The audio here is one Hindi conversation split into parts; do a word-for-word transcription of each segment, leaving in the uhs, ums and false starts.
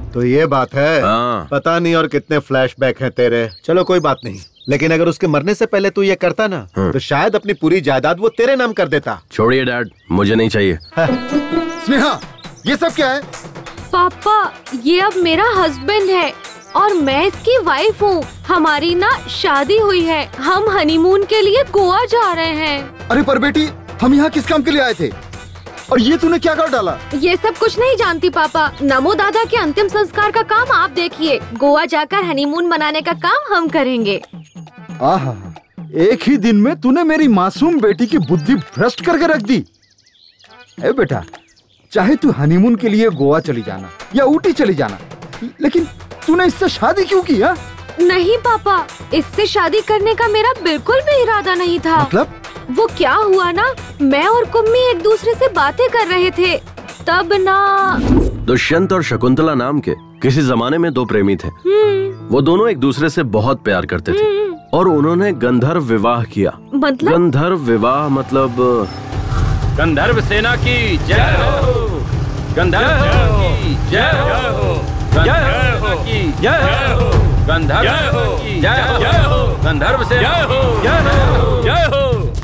तो ये बात है। हाँ। पता नहीं और कितने फ्लैशबैक हैं तेरे। चलो कोई बात नहीं, लेकिन अगर उसके मरने से पहले तू ये करता ना तो शायद अपनी पूरी जायदाद वो तेरे नाम कर देता। छोड़िए डैड, मुझे नहीं चाहिए। स्नेहा, ये सब क्या है? पापा, ये अब मेरा हस्बैंड है और मैं इसकी वाइफ हूँ। हमारी ना शादी हुई है, हम हनीमून के लिए गोवा जा रहे हैं। अरे पर बेटी, हम यहाँ किस काम के लिए आए थे और ये तूने क्या कर डाला? ये सब कुछ नहीं जानती पापा। नमो दादा के अंतिम संस्कार का काम आप देखिए, गोवा जाकर हनीमून मनाने का काम हम करेंगे। आहा, एक ही दिन में तूने मेरी मासूम बेटी की बुद्धि भ्रष्ट करके रख दी। ए बेटा, चाहे तू हनीमून के लिए गोवा चली जाना या ऊटी चली जाना, लेकिन तूने इससे शादी क्यों की? हा? नहीं पापा, इससे शादी करने का मेरा बिल्कुल भी इरादा नहीं था। मतलब? वो क्या हुआ ना, मैं और कुम्मी एक दूसरे से बातें कर रहे थे, तब ना दुष्यंत और शकुंतला नाम के किसी जमाने में दो प्रेमी थे। वो दोनों एक दूसरे से बहुत प्यार करते थे और उन्होंने गंधर्व विवाह किया। मतलब? गंधर्व विवाह मतलब गंधर्व सेना की जय हो, गंधर्व सेना की जय हो, गंधर्व की जय हो, गंधर्व की जय हो, गंधर्व सेना की जय हो, जय हो।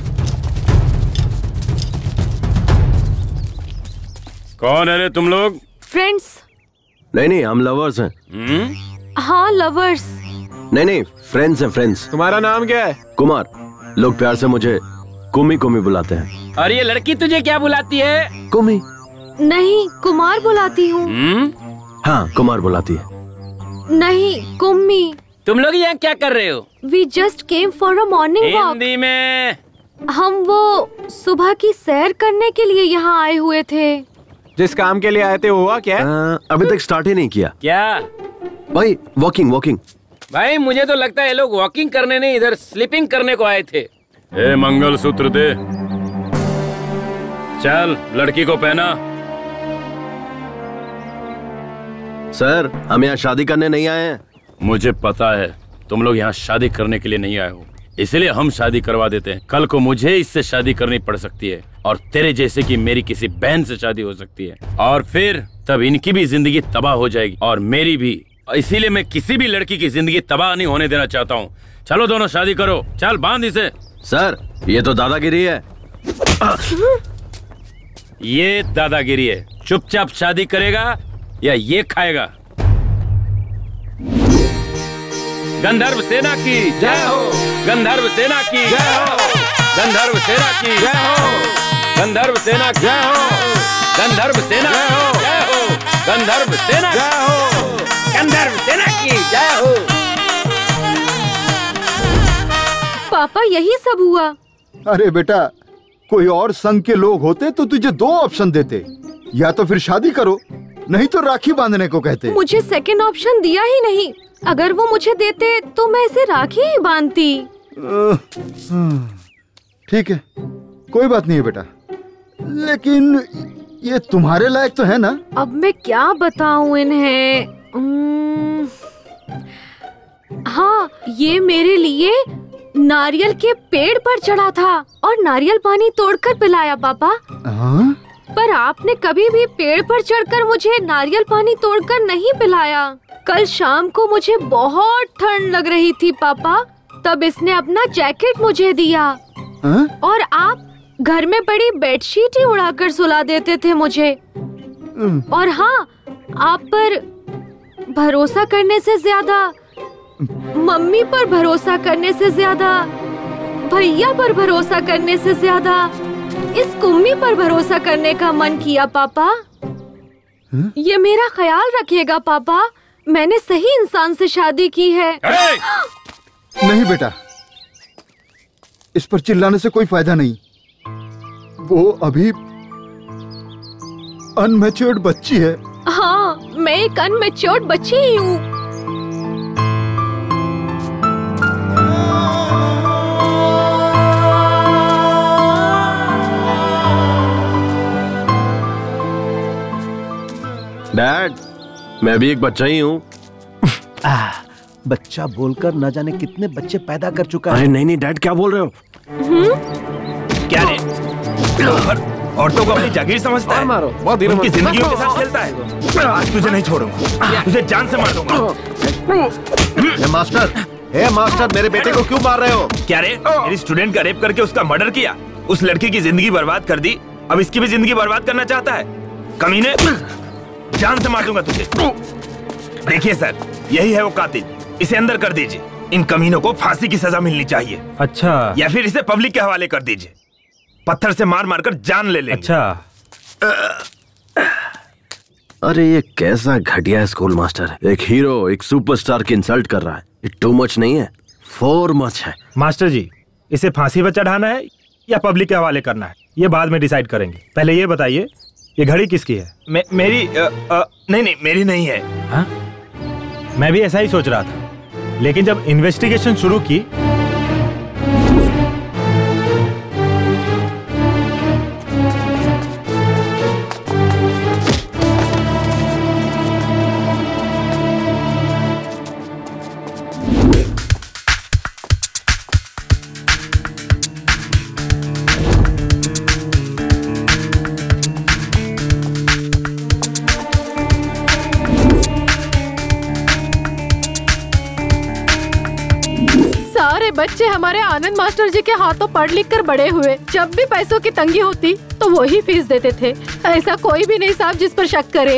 कौन है रे तुम लोग? फ्रेंड्स। नहीं नहीं, हम लवर्स हैं। हाँ लवर्स। नहीं नहीं, फ्रेंड्स हैं, फ्रेंड्स। तुम्हारा नाम क्या है? कुमार। लोग प्यार से मुझे कुमी कुमी बुलाते हैं। और ये लड़की तुझे क्या बुलाती है? कुमी। नहीं, कुमार बुलाती हूँ। हाँ, कुमार बुलाती है। नहीं, कुम्मी। तुम लोग यहाँ क्या कर रहे हो? We just came for a morning walk. Hindi में। हम वो सुबह की सैर करने के लिए यहाँ आए हुए थे। जिस काम के लिए आए थे हुआ क्या? आ, अभी तक स्टार्ट ही नहीं किया। क्या भाई? Walking walking. भाई मुझे तो लगता है ये लोग वॉकिंग करने नहीं, इधर स्लीपिंग करने को आए थे। ए मंगलसूत्र दे। चल लड़की को पहना। सर, हम यहाँ शादी करने नहीं आए हैं। मुझे पता है तुम लोग यहाँ शादी करने के लिए नहीं आए हो, इसलिए हम शादी करवा देते हैं। कल को मुझे इससे शादी करनी पड़ सकती है और तेरे जैसे की मेरी किसी बहन से शादी हो सकती है, और फिर तब इनकी भी जिंदगी तबाह हो जाएगी और मेरी भी। इसीलिए मैं किसी भी लड़की की जिंदगी तबाह नहीं होने देना चाहता हूँ। चलो दोनों शादी करो, चल बांध इसे। सर, ये तो दादागिरी है। ये दादागिरी है। चुपचाप शादी करेगा या ये खाएगा? गंधर्व सेना की जय हो, गंधर्व सेना की जय हो, गंधर्व सेना की जय हो, गंधर्व सेना की जय हो, गंधर्व सेना की जय हो, गंधर्व सेना जय हो, गंधर्व सेना की जय हो। पापा, यही सब हुआ। अरे बेटा, कोई और संघ के लोग होते तो तुझे दो ऑप्शन देते, या तो फिर शादी करो, नहीं तो राखी बांधने को कहते। मुझे सेकंड ऑप्शन दिया ही नहीं। अगर वो मुझे देते तो मैं इसे राखी ही बांधती। ठीक है, कोई बात नहीं है बेटा, लेकिन ये तुम्हारे लायक तो है ना? अब मैं क्या बताऊं इन्हें। उम्म, हाँ, ये मेरे लिए नारियल के पेड़ पर चढ़ा था और नारियल पानी तोड़कर पिलाया पापा। हाँ? पर आपने कभी भी पेड़ पर चढ़कर मुझे नारियल पानी तोड़कर नहीं पिलाया। कल शाम को मुझे बहुत ठंड लग रही थी पापा, तब इसने अपना जैकेट मुझे दिया। हाँ? और आप घर में पड़ी बेडशीट ही उड़ाकर सुला देते थे मुझे। और हाँ, आप पर भरोसा करने से ज्यादा, मम्मी पर भरोसा करने से ज्यादा, भैया पर भरोसा करने से ज्यादा इस कुम्मी पर भरोसा करने का मन किया पापा। हुँ? ये मेरा ख्याल रखिएगा पापा, मैंने सही इंसान से शादी की है। नहीं बेटा, इस पर चिल्लाने से कोई फायदा नहीं। वो अभी अनमैच्योर्ड बच्ची है। हाँ, मैं एक अनमैच्योर्ड बच्ची ही हूँ। डैड, मैं भी एक बच्चा ही हूँ। बच्चा बोलकर न जाने कितने बच्चे पैदा कर चुका है। अरे नहीं नहीं डैड, क्या बोल रहे हो? हम्म? क्या रे? औरतों को अपनी जागीर समझता है, मारो, बहुत धीरे उनकी मारो। जिंदगियों के साथ खेलता है। आज तुझे नहीं छोड़ूंगा, तुझे जान से मार दूंगा। ए मास्टर, ए मास्टर, मेरे बेटे को क्यों मार रहे हो? क्या रे, मेरी स्टूडेंट का रेप करके उसका मर्डर किया, उस लड़की की जिंदगी बर्बाद कर दी, अब इसकी भी जिंदगी बर्बाद करना चाहता है? कमीने, जान से मार दूंगा तुझे। देखिए सर, यही है वो कातिल, इसे अंदर कर दीजिए। इन कमीनों को फांसी की सजा मिलनी चाहिए। अच्छा, या फिर इसे पब्लिक के हवाले कर दीजिए, पत्थर से मार मार कर जान ले लेंगे। अच्छा। अरे ये कैसा घटिया स्कूल मास्टर है, एक हीरो एक सुपरस्टार की इंसल्ट कर रहा है। ये टू मच नहीं है, फोर मच है। मास्टर जी, इसे फांसी पर चढ़ाना है या पब्लिक के हवाले करना है, ये बाद में डिसाइड करेंगे। पहले ये बताइए, ये घड़ी किसकी है? मे, मेरी आ, आ, नहीं नहीं मेरी नहीं है। हा? मैं भी ऐसा ही सोच रहा था, लेकिन जब इन्वेस्टिगेशन शुरू की बच्चे हमारे आनंद मास्टर जी के हाथों पढ़ लिख कर बड़े हुए। जब भी पैसों की तंगी होती तो वो ही फीस देते थे। ऐसा कोई भी नहीं साहब जिस पर शक करे।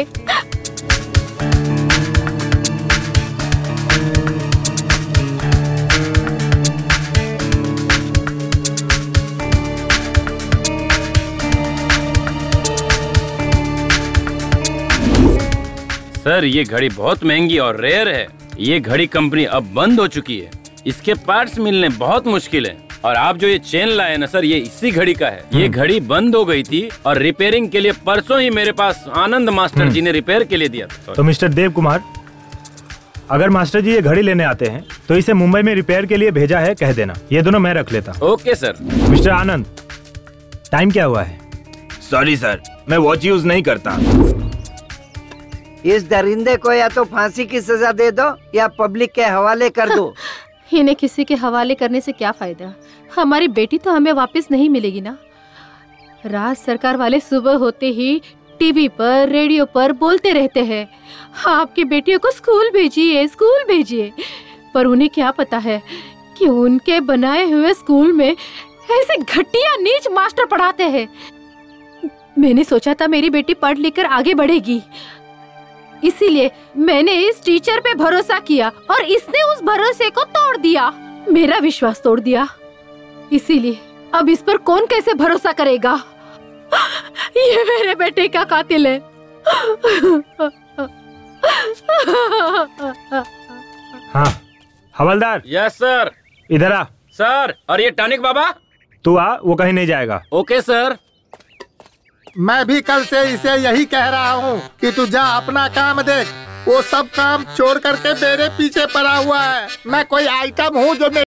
सर ये घड़ी बहुत महंगी और रेयर है। ये घड़ी कंपनी अब बंद हो चुकी है, इसके पार्ट्स मिलने बहुत मुश्किल है। और आप जो ये चेन लाए ना सर, ये इसी घड़ी का है। ये घड़ी बंद हो गई थी और रिपेयरिंग के लिए परसों ही मेरे पास आनंद मास्टर जी ने रिपेयर के लिए दिया था। तो मिस्टर देव कुमार, अगर मास्टर जी ये घड़ी लेने आते हैं तो इसे मुंबई में रिपेयर के लिए भेजा है, कह देना। ये दोनों मैं रख लेता। Okay sir. Mister Anand, time क्या हुआ है? सॉरी सर, मैं वॉच यूज नहीं करता। इस दरिंदे को या तो फांसी की सजा दे दो या पब्लिक के हवाले कर दो। इन्हें किसी के हवाले करने से क्या फायदा? हमारी बेटी तो हमें वापस नहीं मिलेगी ना। राज सरकार वाले सुबह होते ही टीवी पर रेडियो पर बोलते रहते हैं, आपकी बेटियों को स्कूल भेजिए स्कूल भेजिए। पर उन्हें क्या पता है कि उनके बनाए हुए स्कूल में ऐसे घटिया नीच मास्टर पढ़ाते हैं। मैंने सोचा था मेरी बेटी पढ़ लिख कर आगे बढ़ेगी, इसीलिए मैंने इस टीचर पे भरोसा किया और इसने उस भरोसे को तोड़ दिया, मेरा विश्वास तोड़ दिया। इसीलिए अब इस पर कौन कैसे भरोसा करेगा? ये मेरे बेटे का कातिल है। हाँ हवलदार। Yes sir. इधर आ। सर, और ये टॉनिक बाबा? तू आ, वो कहीं नहीं जाएगा। Okay sir. मैं भी कल से इसे यही कह रहा हूँ कि तू जा अपना काम देख। वो सब काम छोड़ करके मेरे पीछे पड़ा हुआ है। मैं कोई आइटम हूँ जो